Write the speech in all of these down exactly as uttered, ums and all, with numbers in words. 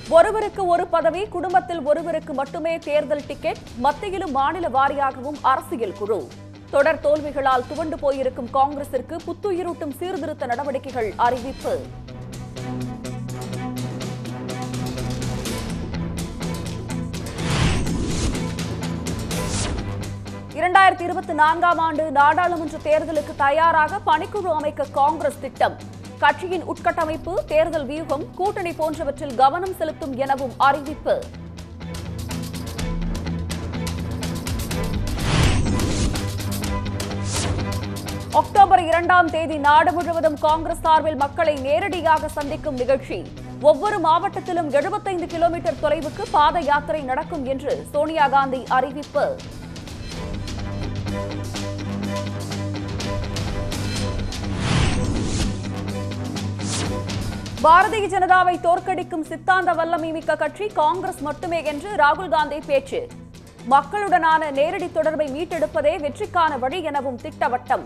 ஒருவருக்கு ஒரு பதவி, குடும்பத்தில் ஒருவருக்கு மட்டுமே தேர்தல் டிக்கெட், மத்தியிலும் மாநில வாரியாகவும் அரசியல் குழு. தொடர் தோல்விகளால் துவண்டு போயிருக்கும் காங்கிரசிற்கு புத்துயிரூட்டும் சீர்திருத்த நடவடிக்கைகள் அறிவிப்பு. இரண்டாயிரத்தி இருபத்தி நான்காம் ஆண்டு நாடாளுமன்ற தேர்தலுக்கு தயாராக பணிக்குழு அமைக்க காங்கிரஸ் திட்டம். கட்சியின் உட்கட்டமைப்பு, தேர்தல் வியூகம், கூட்டணி போன்றவற்றில் கவனம் செலுத்தும் எனவும் அறிவிப்பு. அக்டோபர் இரண்டாம் தேதி நாடு முழுவதும் காங்கிரஸ் சார்பில் மக்களை நேரடியாக சந்திக்கும் நிகழ்ச்சி. ஒவ்வொரு மாவட்டத்திலும் எழுபத்தைந்து கிலோமீட்டர் தொலைவுக்கு பாத யாத்திரை நடக்கும் என்று சோனியா காந்தி அறிவிப்பு. பாரதிய ஜனதாவை தோற்கடிக்கும் சித்தாந்த வல்லமை மிக்க கட்சி காங்கிரஸ் மட்டுமே என்று ராகுல் காந்தி பேச்சு. மக்களுடனான நேரடி தொடர்பை மீட்டெடுப்பதே வெற்றிக்கான வழி எனவும் திட்டவட்டம்.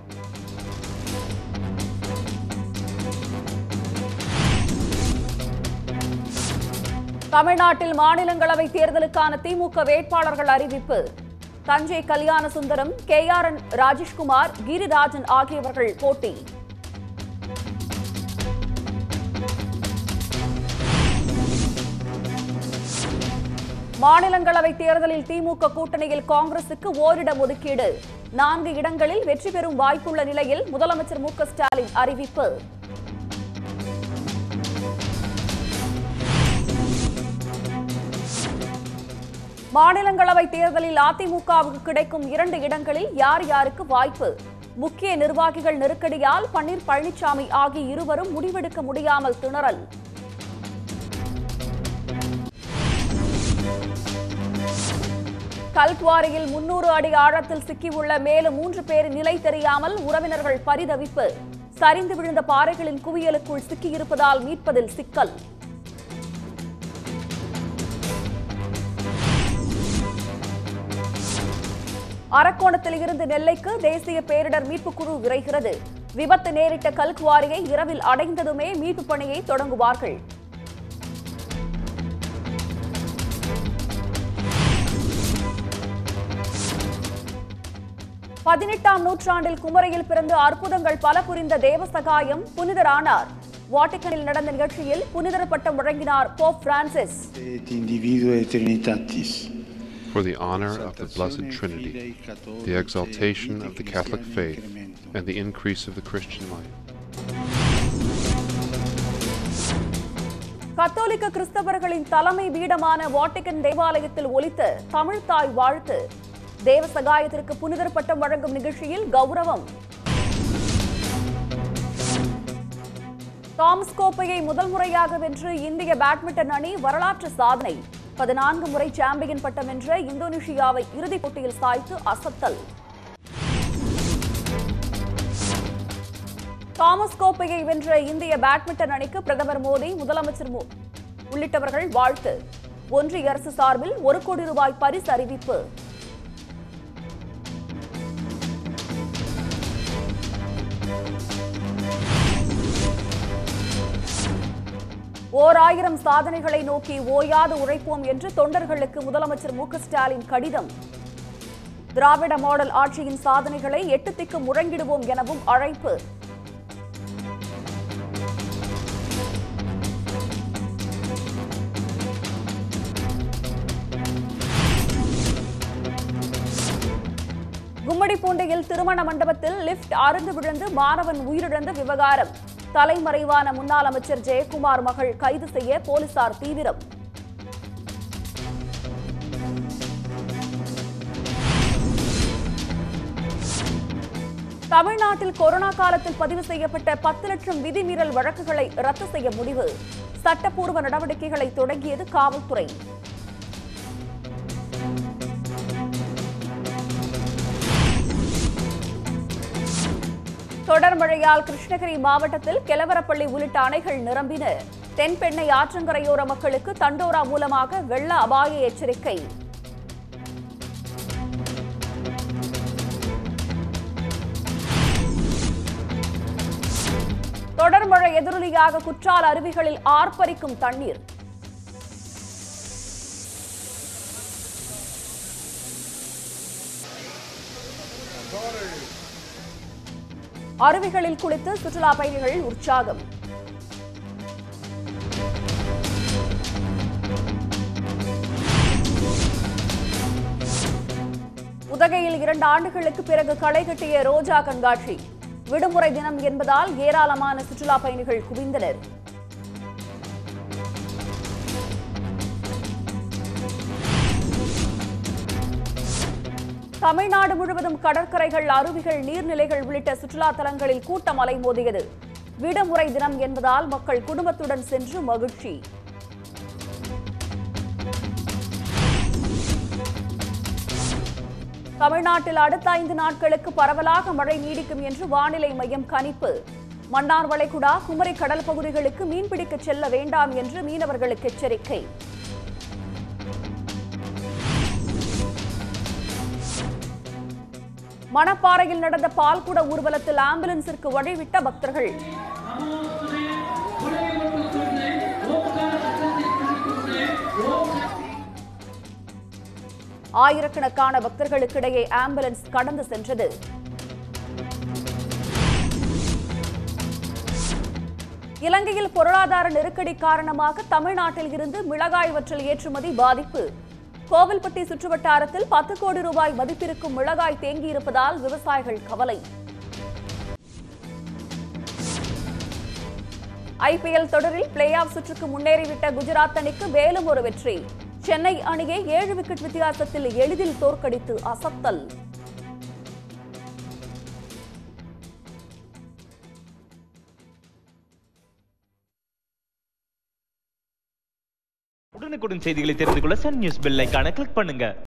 தமிழ்நாட்டில் மாநிலங்களவை தேர்தலுக்கான திமுக வேட்பாளர்கள் அறிவிப்பு. Thanjai Kalyanasundaram, K R N Rajeshkumar, Girirajan ஆகியவர்கள் போட்டி. மாநிலங்களவை தேர்தலில் திமுக கூட்டணியில் காங்கிரசுக்கு ஓரிடம் ஒதுக்கீடு. நான்கு இடங்களில் வெற்றி பெறும் வாய்ப்புள்ள நிலையில் முதலமைச்சர் மு க ஸ்டாலின் அறிவிப்பு. மாநிலங்களவை தேர்தலில் அதிமுகவுக்கு கிடைக்கும் இரண்டு இடங்களில் யார் யாருக்கு வாய்ப்பு? முக்கிய நிர்வாகிகள் நெருக்கடியால் பன்னீர் பழனிசாமி ஆகிய இருவரும் முடிவெடுக்க முடியாமல் திணறல். கல்குவாரியில் முன்னூறு அடி ஆழத்தில் சிக்கியுள்ள மேலும் மூன்று பேர் நிலை தெரியாமல் உறவினர்கள் பரிதவிப்பு. சரிந்து விழுந்த பாறைகளின் குவியலுக்குள் சிக்கியிருப்பதால் மீட்பதில் சிக்கல். அரக்கோணத்தில் இருந்து நெல்லைக்கு தேசிய பேரிடர் மீட்புக் குழு விரைகிறது. விபத்து நேரிட்ட கல்குவாரியை இரவில் அடைந்ததுமே மீட்புப் பணியை தொடங்குவார்கள். பதினெட்டாம் நூற்றாண்டில் குமரியில் பிறந்து அற்புதங்கள் பல புரிந்த தேவசகாயம் புனிதரானார். வாட்டிகனில் நடந்த நிகழ்ச்சியில் புனிதர் பட்டம் வழங்கினார் Pope Francis. For the honor of the Blessed Trinity, the exaltation of the Catholic faith, and the increase of the Christian life. கத்தோலிக்க கிறிஸ்தவர்களின் தலைமை பீடமான வாட்டிகன் தேவாலயத்தில் ஒலித்த தமிழ் தாய் வாழ்த்து. தேவசகாயத்திற்கு புனிதர் பட்டம் வழங்கும் நிகழ்ச்சியில் கௌரவம். தாமஸ் கோப்பையை முதல் முறையாக வென்று இந்திய பேட்மிண்டன் அணி வரலாற்று சாதனை. பதினான்கு முறை சாம்பியன் பட்டம் வென்ற இந்தோனேஷியாவை இறுதிப் போட்டியில் சாய்த்து அசத்தல். தாமஸ் கோப்பையை வென்ற இந்திய பேட்மிண்டன் அணிக்கு பிரதமர் மோடி, முதலமைச்சர் உள்ளிட்டவர்கள் வாழ்த்து. ஒன்றிய அரசு சார்பில் ஒரு கோடி ரூபாய் பரிசு அறிவிப்பு. ஓர் ஆயிரம் சாதனைகளை நோக்கி ஓயாது உழைப்போம் என்று தொண்டர்களுக்கு முதலமைச்சர் மு க ஸ்டாலின் கடிதம். திராவிட மாடல் ஆட்சியின் சாதனைகளை எட்டு திக்கு முழங்கிடுவோம் எனவும் அழைப்பு. கும்மிடிப்பூண்டியில் திருமண மண்டபத்தில் லிப்ட் அறுந்து விழுந்து மாணவன் உயிரிழந்த விவகாரம். தலைமறைவான முன்னாள் அமைச்சர் ஜெயக்குமார் மகள் கைது செய்ய போலீசார் தீவிரம். தமிழ்நாட்டில் கொரோனா காலத்தில் பதிவு செய்யப்பட்ட பத்து லட்சம் விதிமீறல் வழக்குகளை ரத்து செய்ய முடிவு. சட்டப்பூர்வ நடவடிக்கைகளை தொடங்கியது காவல்துறை. தொடர் மழையால் கிருஷ்ணகிரி மாவட்டத்தில் கெலவரப்பள்ளி உள்ளிட்ட அணைகள் நிரம்பின. தென்பெண்ணை ஆற்றங்கரையோர மக்களுக்கு தண்டோரா மூலமாக வெள்ள அபாய எச்சரிக்கை. தொடர் மழை எதிரொலியாக குற்றால அருவிகளில் ஆர்ப்பரிக்கும் தண்ணீர். அருவிகளில் குளித்து சுற்றுலா பயணிகள் உற்சாகம். உதகையில் இரண்டு ஆண்டுகளுக்கு பிறகு களை கட்டிய ரோஜா கண்காட்சி. விடுமுறை தினம் என்பதால் ஏராளமான சுற்றுலா பயணிகள் குவிந்தனர். தமிழ்நாடு முழுவதும் கடற்கரைகள், அருவிகள், நீர்நிலைகள் உள்ளிட்ட சுற்றுலா தலங்களில் கூட்டம் அலைமோதியது. விடுமுறை தினம் என்பதால் மக்கள் குடும்பத்துடன் சென்று மகிழ்ச்சி. தமிழ்நாட்டில் அடுத்த ஐந்து நாட்களுக்கு பரவலாக மழை நீடிக்கும் என்று வானிலை மையம் கணிப்பு. மன்னார் வளைகுடா, குமரி கடல் பகுதிகளுக்கு மீன்பிடிக்க செல்ல வேண்டாம் என்று மீனவர்களுக்கு எச்சரிக்கை. மணப்பாறையில் நடந்த பால்குட ஊர்வலத்தில் ஆம்புலன்ஸிற்கு வழிவிட்ட பக்தர்கள். ஆயிரக்கணக்கான பக்தர்களுக்கிடையே ஆம்புலன்ஸ் கடந்து சென்றது. இலங்கையில் பொருளாதார நெருக்கடி காரணமாக தமிழ்நாட்டில் இருந்து மிளகாய் வற்றல் ஏற்றுமதி பாதிப்பு. கோவில்பட்டி சுற்றுவட்டாரத்தில் பத்து கோடி ரூபாய் மதிப்பிருக்கும் மிளகாய் தேங்கியிருப்பதால் விவசாயிகள் கவலை. ஐபிஎல் தொடரில் பிளே ஆஃப் சுற்றுக்கு முன்னேறிவிட்ட குஜராத் அணிக்கு மேலும் ஒரு வெற்றி. சென்னை அணியை ஏழு விக்கெட் வித்தியாசத்தில் எளிதில் தோற்கடித்து அசத்தல். உடனுக்குடன் செய்திகளை தெரிந்து கொள்ள சன் நியூஸ் பெல் ஐகானை கிளிக் பண்ணுங்க.